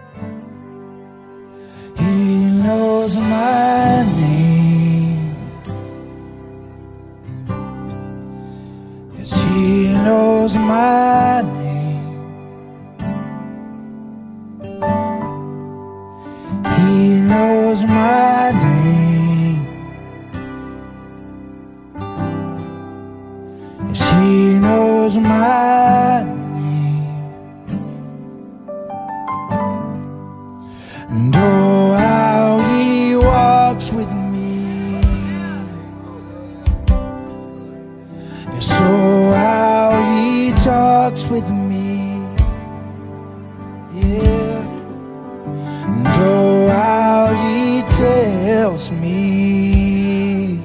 He knows my name. Yes, He knows my name. He knows my name. Yes, He knows my name. And oh, how He walks with me. Yes, oh, how He talks with me. Yeah. And oh, how He tells me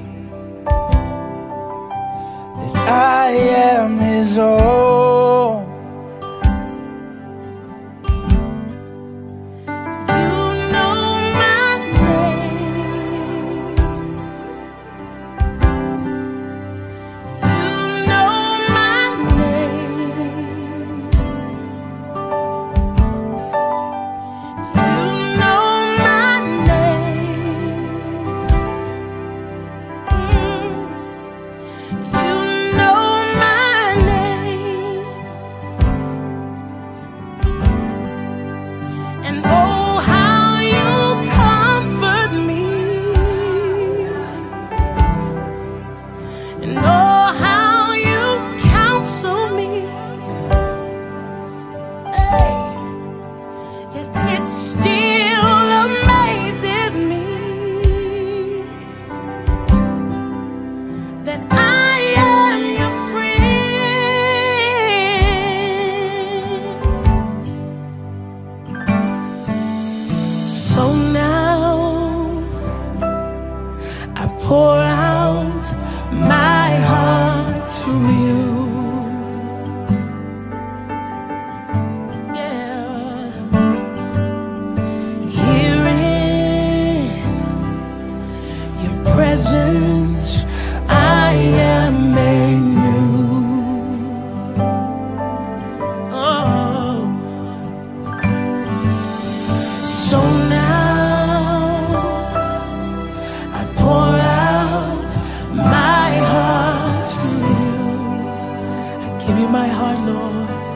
that I am His own. And oh, how you counsel me. Hey, yet it still amazes me that I am your friend. So now I pour out my heart to you. Yeah. Here in your presence I am made new. Oh. So now I pour out my heart to you. I give you my heart, Lord.